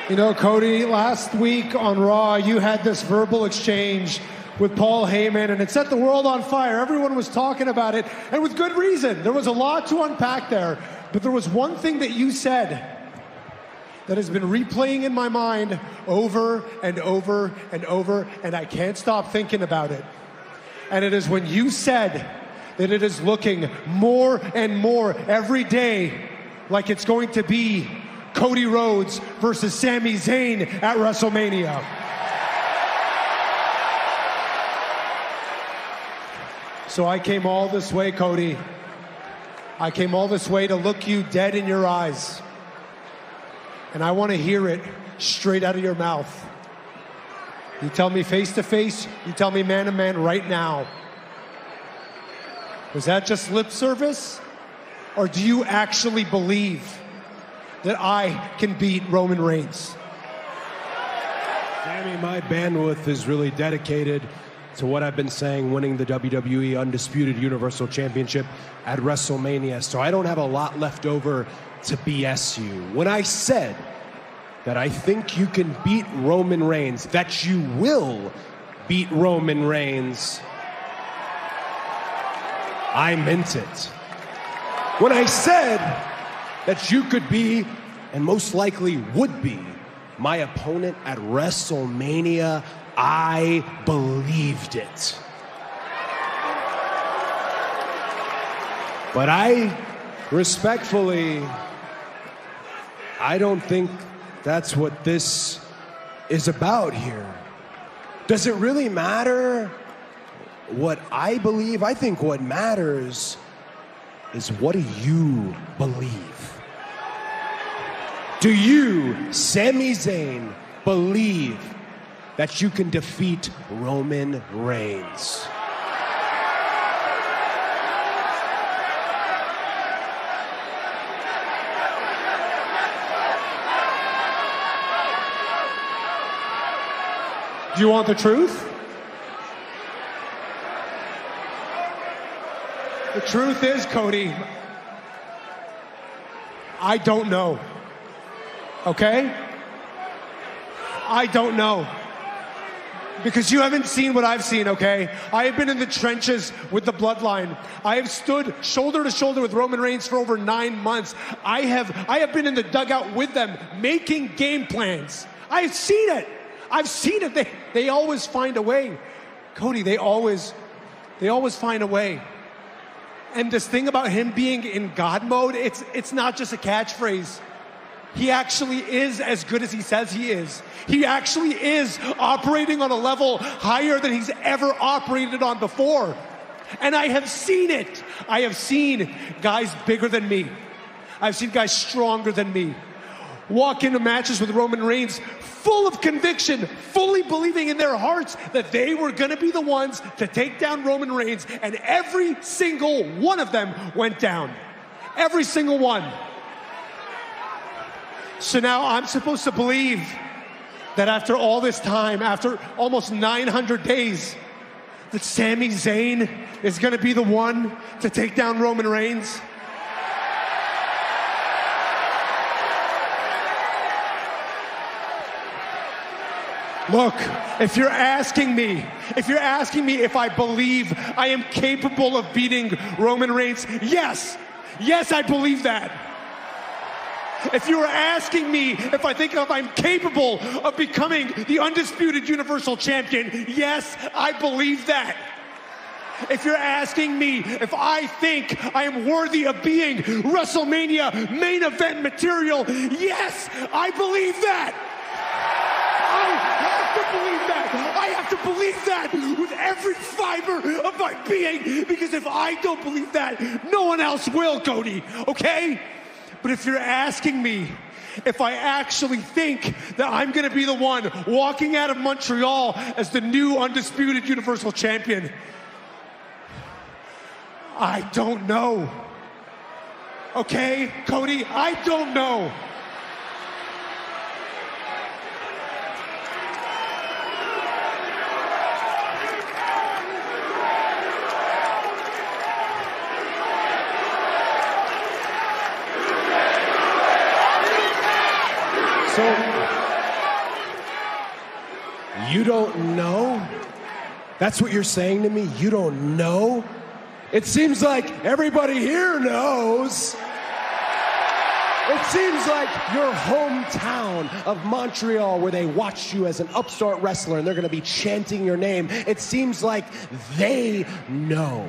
You know, Cody, last week on Raw, you had this verbal exchange with Paul Heyman, and it set the world on fire. Everyone was talking about it, and with good reason. There was a lot to unpack there, but there was one thing that you said that has been replaying in my mind over and over and over, and I can't stop thinking about it. And it is when you said that it is looking more and more every day like it's going to be Cody Rhodes versus Sami Zayn at WrestleMania. So I came all this way, Cody. I came all this way to look you dead in your eyes. And I want to hear it straight out of your mouth. You tell me face to face, you tell me man to man right now. Was that just lip service? Or do you actually believe that I can beat Roman Reigns? Sami, my bandwidth is really dedicated to what I've been saying, winning the WWE Undisputed Universal Championship at WrestleMania. So I don't have a lot left over to BS you. When I said that I think you can beat Roman Reigns, that you will beat Roman Reigns, I meant it. When I said that you could be, and most likely would be, my opponent at WrestleMania, I believed it. But I respectfully, I don't think that's what this is about here. Does it really matter what I believe? I think what matters is, what do you believe? Do you, Sami Zayn, believe that you can defeat Roman Reigns? Do you want the truth? The truth is, Cody, I don't know. Okay? I don't know. Because you haven't seen what I've seen, okay? I have been in the trenches with the bloodline. I have stood shoulder to shoulder with Roman Reigns for over 9 months. I have been in the dugout with them, making game plans. I've seen it. I've seen it. They always find a way. Cody, they always find a way. And this thing about him being in God mode, it's not just a catchphrase. He actually is as good as he says he is. He actually is operating on a level higher than he's ever operated on before. And I have seen it. I have seen guys bigger than me. I've seen guys stronger than me walk into matches with Roman Reigns full of conviction, fully believing in their hearts that they were going to be the ones to take down Roman Reigns, and every single one of them went down. Every single one. So now I'm supposed to believe that after all this time, after almost 900 days, that Sami Zayn is going to be the one to take down Roman Reigns? Look, if you're asking me if I believe I am capable of beating Roman Reigns, yes, I believe that. If you were asking me if I think I'm capable of becoming the undisputed Universal Champion, yes, I believe that. If you're asking me if I think I am worthy of being WrestleMania main event material, yes, I believe that. I have to believe that with every fiber of my being, because if I don't believe that, no one else will, Cody, okay? But if you're asking me if I actually think that I'm going to be the one walking out of Montreal as the new undisputed Universal Champion, I don't know. Okay, Cody, I don't know. You don't know? That's what you're saying to me? You don't know? It seems like everybody here knows. It seems like your hometown of Montreal, where they watched you as an upstart wrestler and they're going to be chanting your name, it seems like they know.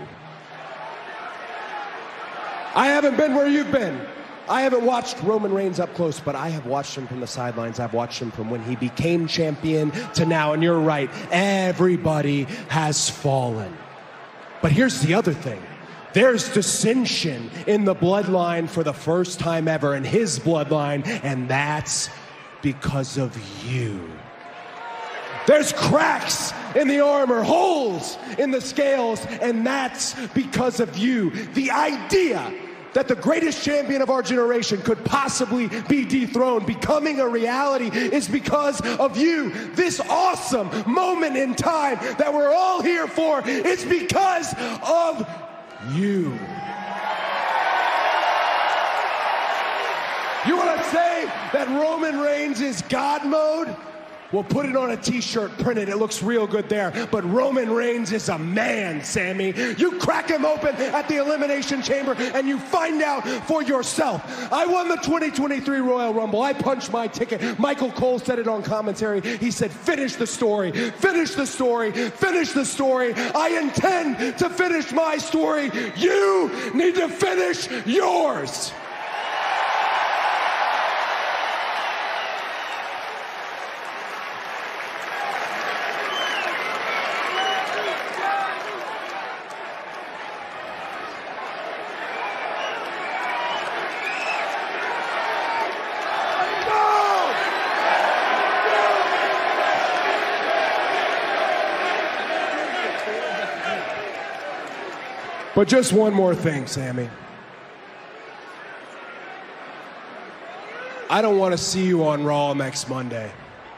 I haven't been where you've been. I haven't watched Roman Reigns up close, but I have watched him from the sidelines. I've watched him from when he became champion to now, and you're right, everybody has fallen. But here's the other thing. There's dissension in the bloodline for the first time ever, in his bloodline, and that's because of you. There's cracks in the armor, holes in the scales, and that's because of you. The idea that the greatest champion of our generation could possibly be dethroned, becoming a reality, is because of you. This awesome moment in time that we're all here for is because of you. You want to say that Roman Reigns is God mode? Well, put it on a t-shirt, print it. It looks real good there. But Roman Reigns is a man, Sammy. You crack him open at the Elimination Chamber and you find out for yourself. I won the 2023 Royal Rumble. I punched my ticket. Michael Cole said it on commentary. He said, finish the story, finish the story, finish the story. I intend to finish my story. You need to finish yours. But just one more thing, Sammy. I don't want to see you on Raw next Monday.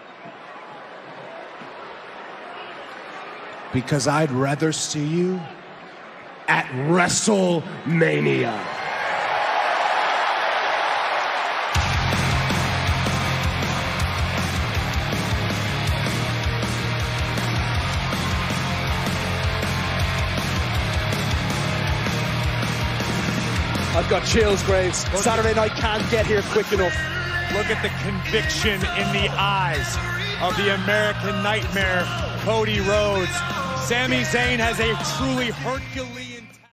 Because I'd rather see you at WrestleMania. I've got chills, Graves. Saturday night can't get here quick enough. Look at the conviction in the eyes of the American Nightmare, Cody Rhodes. Sami Zayn has a truly Herculean